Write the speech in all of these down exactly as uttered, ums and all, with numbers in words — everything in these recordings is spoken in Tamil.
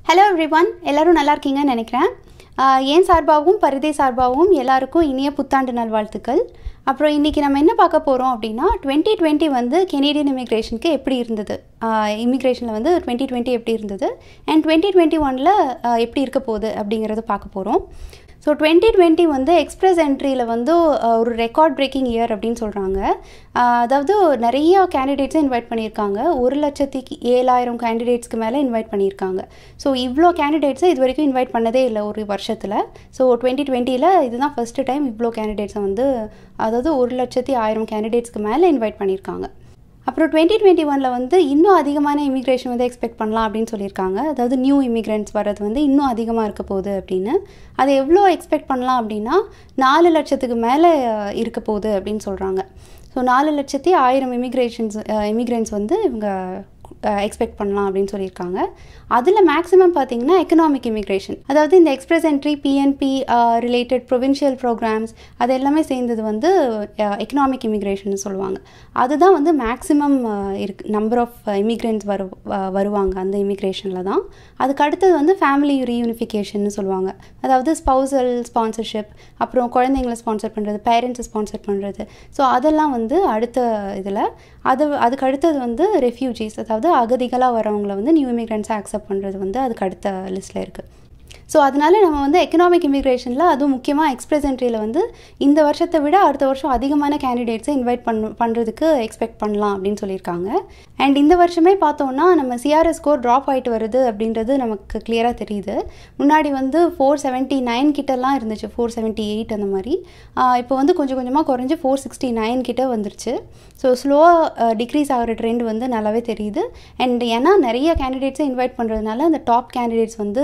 Hello everyone, எல்லாரும் நல்லா இருக்கீங்கன்னு நினைக்கிறேன். ஏன் சார்பாகவும் பரிதை சார்பாகவும் எல்லாருக்கும் இனிய புத்தாண்டு நல்வாழ்த்துக்கள். அப்புறம் இன்னைக்கு நம்ம என்ன பார்க்க போறோம் அப்படினா twenty twenty வந்து கெனடியன் இமிகிரேஷனுக்கு எப்படி இருந்தது? இமிகிரேஷன்ல வந்து twenty twenty எப்படி இருந்தது? and twenty twenty-one ல எப்படி இருக்க போகுது அப்படிங்கறத பார்க்க போறோம். So twenty twenty வந்து எக்ஸ்பிரஸ் என்ட்ரியில் வந்து ஒரு ரெக்கார்ட் பிரேக்கிங் இயர் அப்படின்னு சொல்கிறாங்க. அதாவது நிறைய கேண்டிடேட்ஸை இன்வைட் பண்ணியிருக்காங்க. ஒரு லட்சத்தி ஏழாயிரம் கேண்டிடேட்ஸ்க்கு மேலே இன்வைட் பண்ணியிருக்காங்க. ஸோ இவ்வளோ கேண்டிடேட்ஸை இது வரைக்கும் இன்வைட் பண்ணதே இல்லை ஒரு வருஷத்தில். ஸோ டுவெண்ட்டி டுவெண்ட்டியில் இதுதான் ஃபஸ்ட்டு டைம் இவ்வளோ கேண்டிடேட்ஸை வந்து அதாவது ஒரு லட்சத்தி ஆயிரம் கேண்டிடேட்ஸ்க்கு மேலே இன்வைட் பண்ணியிருக்காங்க. அப்புறம் டுவெண்ட்டி டுவெண்ட்டி ஒனில் வந்து இன்னும் அதிகமான இமிக்ரேஷன் வந்து எக்ஸ்பெக்ட் பண்ணலாம் அப்படின்னு சொல்லியிருக்காங்க. அதாவது நியூ இமிக்ரெண்ட்ஸ் வர்றது வந்து இன்னும் அதிகமாக இருக்க போகுது அப்படின்னு. அதை எவ்வளோ எக்ஸ்பெக்ட் பண்ணலாம் அப்படின்னா நாலு லட்சத்துக்கு மேலே இருக்க போகுது அப்படின்னு சொல்கிறாங்க. ஸோ நாலு லட்சத்தி ஆயிரம் இமிக்ரேஷன்ஸ் இமிக்ரெண்ட்ஸ் வந்து இவங்க எக்ஸ்பெக்ட் பண்ணலாம் அப்படின்னு சொல்லியிருக்காங்க. அதில் மேக்ஸிமம் பார்த்தீங்கன்னா எக்கனாமிக் இமிக்ரேஷன், அதாவது இந்த express entry, PNP related provincial programs அது எல்லாமே சேர்ந்தது வந்து எக்கனாமிக் இமிக்ரேஷன் சொல்லுவாங்க. அதுதான் வந்து மேக்ஸிமம் இருக்கு நம்பர் ஆஃப் இமிக்ரெண்ட்ஸ் வரு வருவாங்க அந்த இமிக்ரேஷனில் தான். அதுக்கு அடுத்தது வந்து ஃபேமிலி ரீயூனிஃபிகேஷன் சொல்லுவாங்க. அதாவது ஸ்பௌசல் ஸ்பான்சர்ஷிப், அப்புறம் குழந்தைங்களை ஸ்பான்சர் பண்ணுறது, பேரண்ட்ஸை ஸ்பான்சர் பண்ணுறது. ஸோ அதெல்லாம் வந்து அடுத்த இதில். அது அதுக்கு அடுத்தது வந்து ரெஃப்யூஜிஸ், அதாவது அகதிகளாக வரவங்களை வந்து நியூ இமிக்ரெண்ட்ஸை அக்செப்ட் பண்ணுறது வந்து அதுக்கு அடுத்த லிஸ்ட்டில் இருக்குது. ஸோ அதனால நம்ம வந்து எக்கனாமிக் இமிக்ரேஷனில் அதுவும் முக்கியமாக எக்ஸ்பிரஸ் என்ட்ரியில் வந்து இந்த வருஷத்தை விட அடுத்த வருஷம் அதிகமான கேண்டிடேட்ஸை இன்வைட் பண்ண பண்ணுறதுக்கு எக்ஸ்பெக்ட் பண்ணலாம் அப்படின்னு சொல்லியிருக்காங்க. அண்ட் இந்த வருஷமே பார்த்தோன்னா நம்ம சிஆர்எஸ் ஸ்கோர் ட்ராப் ஆகிட்டு வருது அப்படின்றது நமக்கு கிளியராக தெரியுது. முன்னாடி வந்து ஃபோர் செவன்ட்டி நைன் கிட்டலாம் இருந்துச்சு, ஃபோர் செவன்ட்டி எயிட் அந்த மாதிரி. இப்போ வந்து கொஞ்சம் கொஞ்சமாக குறைஞ்சி ஃபோர் சிக்ஸ்டி நைன் கிட்ட வந்துருச்சு. ஸோ ஸ்லோவாக டிக்ரீஸ் ஆகிற ட்ரெண்ட் வந்து நல்லாவே தெரியுது. அண்ட் ஏன்னா நிறைய கேண்டிடேட்ஸை இன்வைட் பண்ணுறதுனால அந்த டாப் கேண்டிடேட்ஸ் வந்து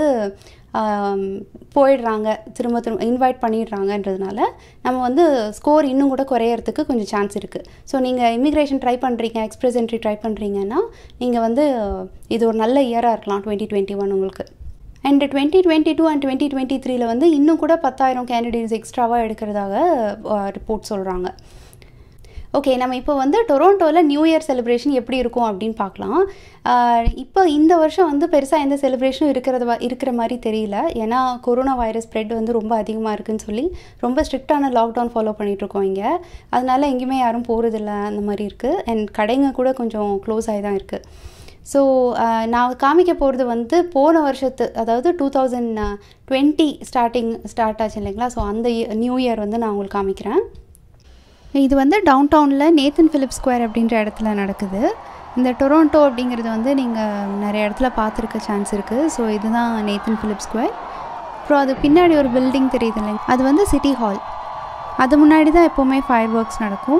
போயிடுறாங்க, திரும்ப திரும்ப இன்வைட் பண்ணிடுறாங்கன்றதுனால நம்ம வந்து ஸ்கோர் இன்னும் கூட குறையறதுக்கு கொஞ்சம் சான்ஸ் இருக்குது. ஸோ நீங்கள் இமிக்ரேஷன் ட்ரை பண்ணுறீங்க, எக்ஸ்பிரஸ் என்ட்ரி ட்ரை பண்ணுறீங்கன்னா நீங்கள் வந்து இது ஒரு நல்ல இயராக இருக்கலாம் டுவெண்ட்டி டுவெண்ட்டி ஒன் உங்களுக்கு. And twenty twenty two and twenty twenty த்ரீல வந்து இன்னும் கூட பத்தாயிரம் கேண்டிடேட்ஸ் எக்ஸ்ட்ராவாக எடுக்கிறதாக ரிப்போர்ட் சொல்கிறாங்க. ஓகே, நம்ம இப்போ வந்து டொரோண்டோவில் நியூ இயர் செலிப்ரேஷன் எப்படி இருக்கும் அப்படின்னு பார்க்கலாம். இப்போ இந்த வருஷம் வந்து பெருசாக எந்த செலிப்ரேஷனும் இருக்கிறது இருக்கிற மாதிரி தெரியல. ஏன்னா கொரோனா வைரஸ் ஸ்ப்ரெட் வந்து ரொம்ப அதிகமாக இருக்குதுன்னு சொல்லி ரொம்ப ஸ்ட்ரிக்டான லாக்டவுன் ஃபாலோ பண்ணிகிட்ருக்கோம் இங்கே. அதனால் எங்கேயுமே யாரும் போகிறதில்ல அந்த மாதிரி இருக்குது. அண்ட் கடைங்க கூட கொஞ்சம் க்ளோஸ் ஆகி தான் இருக்குது. ஸோ நான் காமிக்க போகிறது வந்து போன வருஷத்து, அதாவது two thousand twenty starting start ஆச்சு இல்லைங்களா. ஸோ அந்த நியூ இயர் வந்து நான் உங்களுக்கு காமிக்கிறேன். இது வந்து டவுன் டவுனில் நேத்தன் ஃபிலிப் ஸ்கொயர் அப்படின்ற இடத்துல நடக்குது. இந்த டொரோண்டோ அப்படிங்கிறது வந்து நீங்கள் நிறைய இடத்துல பார்த்துருக்க சான்ஸ் இருக்குது. ஸோ இதுதான் நேத்தன் ஃபிலிப் ஸ்கொயர். அப்புறம் அது பின்னாடி ஒரு பில்டிங் தெரியுது இல்லைங்க, அது வந்து சிட்டி ஹால். அது முன்னாடி தான் எப்போவுமே ஃபயர் ஒர்க்ஸ் நடக்கும்.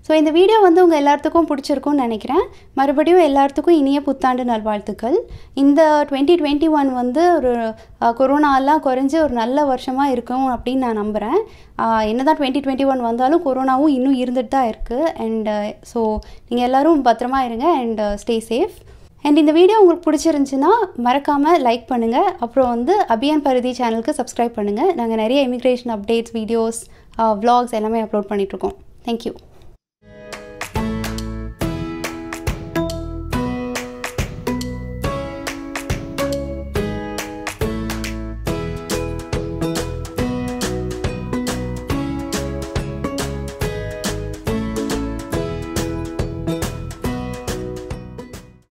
ஸோ இந்த வீடியோ வந்து உங்கள் எல்லாத்துக்கும் பிடிச்சிருக்கும்னு நினைக்கிறேன். மறுபடியும் எல்லாத்துக்கும் இனிய புத்தாண்டு நல்வாழ்த்துக்கள். இந்த டுவெண்ட்டி டுவெண்ட்டி ஒன் வந்து ஒரு கொரோனாலாம் குறைஞ்சி ஒரு நல்ல வருஷமாக இருக்கும் அப்படின்னு நான் நம்புகிறேன். என்ன தான் டுவெண்ட்டி டுவெண்ட்டி ஒன் வந்தாலும் கொரோனாவும் இன்னும் இருந்துட்டு தான் இருக்குது. அண்ட் ஸோ நீங்கள் எல்லோரும் பத்திரமா இருங்க அண்ட் ஸ்டே சேஃப். அண்ட் இந்த வீடியோ உங்களுக்கு பிடிச்சிருந்துச்சுன்னா மறக்காமல் லைக் பண்ணுங்கள். அப்புறம் வந்து அபியான் பரிதி சேனலுக்கு சப்ஸ்கிரைப் பண்ணுங்கள். நாங்கள் நிறைய இமிக்ரேஷன் அப்டேட்ஸ், வீடியோஸ், vlogs எல்லாமே அப்லோட் பண்ணிகிட்ருக்கோம். தேங்க்யூ.